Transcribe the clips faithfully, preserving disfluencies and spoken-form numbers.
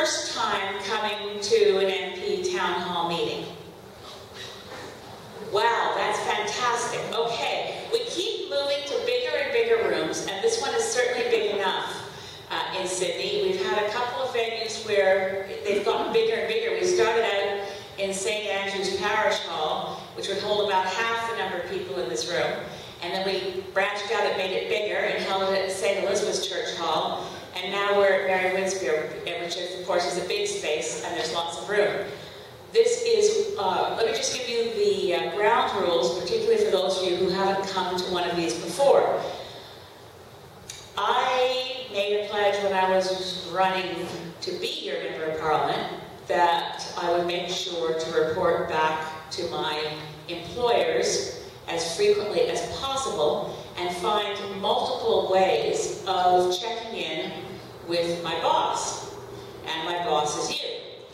first time coming to an M P town hall meeting? Wow, that's fantastic. Okay, we keep moving to bigger and bigger rooms, and this one is certainly big enough uh, in Sydney. We've had a couple of venues where they've gotten bigger and bigger. We started out in Saint Andrew's Parish Hall, which would hold about half the number of people in this room. And then we branched out and made it bigger and held it at Saint Elizabeth's Church Hall. And now we're at Mary Winspear, which is, of course is a big space and there's lots of room. This is, uh, let me just give you the uh, ground rules, particularly for those of you who haven't come to one of these before. I made a pledge when I was running to be your Member of Parliament that I would make sure to report back to my employers as frequently as possible and find multiple ways of checking in with my boss. And my boss is you.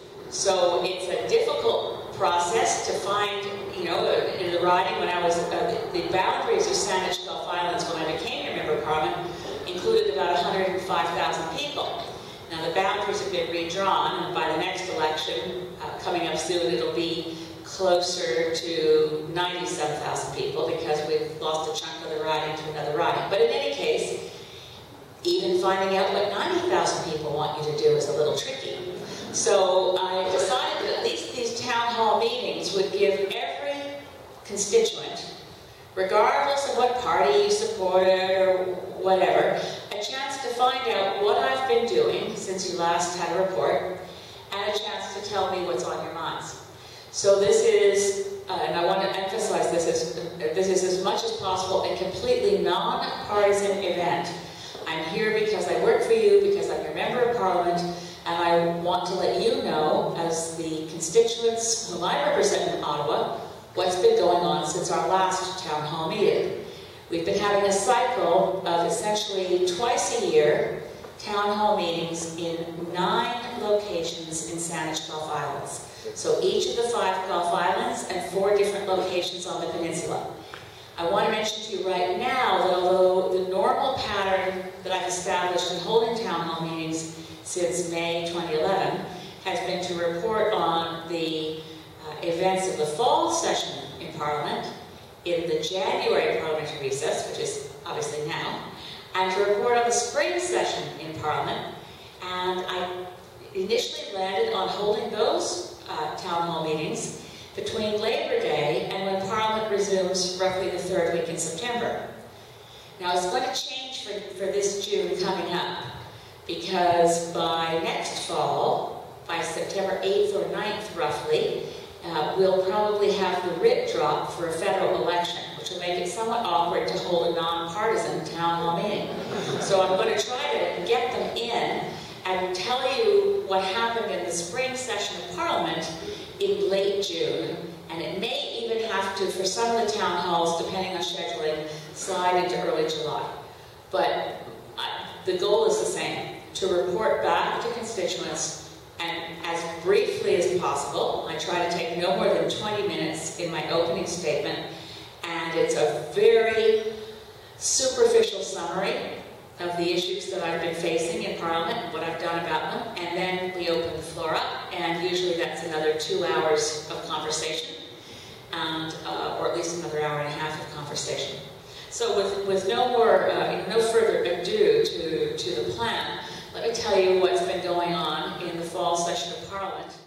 So it's a difficult process to find, you know, in the riding when I was, uh, the, the boundaries of Saanich Gulf Islands when I became your Member of Parliament included about one hundred five thousand people. Now the boundaries have been redrawn, and by the next election, uh, coming up soon, it'll be closer to ninety-seven thousand people because we've lost a chunk of the riding to another riding. But in any case, even finding out what ninety thousand people want you to do is a little tricky. So I decided that at least these town hall meetings would give every constituent, regardless of what party you supported or whatever, a chance to find out what I've been doing since you last had a report, and a chance to tell me what's on your minds. So this is, uh, and I want to emphasize this, is, this is as much as possible a completely non-partisan event. I'm here because I work for you, because I'm your Member of Parliament, and I want to let you know, as the constituents whom I represent in Ottawa, what's been going on since our last town hall meeting. We've been having a cycle of essentially twice a year town hall meetings in nine locations in Saanich Gulf Islands. So each of the five Gulf Islands and four different locations on the peninsula. I want to mention to you right now that although the normal pattern that I've established in holding town hall meetings since May twenty eleven has been to report on the uh, events of the fall session in Parliament, in the January parliamentary recess, which is obviously now, and to report on the spring session in Parliament. And I initially landed on holding those uh, town hall meetings between Labor Day and when Parliament resumes roughly the third week in September. Now it's going to change for, for this June coming up, because by next fall, by September eighth or ninth roughly, uh, we'll probably have the writ drop for a federal election, which will make it somewhat awkward to hold a non-partisan town hall meeting. So I'm going to try to get them in and tell you what happened in the spring session of Parliament in late June, and it may even have to, for some of the town halls, depending on scheduling, slide into early July. But uh, the goal is the same, to report back to constituents, and as briefly as possible. I try to take no more than twenty minutes in my opening statement, and it's a very superficial summary of the issues that I've been facing in Parliament, what I've done about them, and then we open the floor up, and usually that's another two hours of conversation, and uh, or at least another hour and a half of conversation. So with, with no more, uh, no further ado to, to the plan, let me tell you what's been going on in the fall session of Parliament.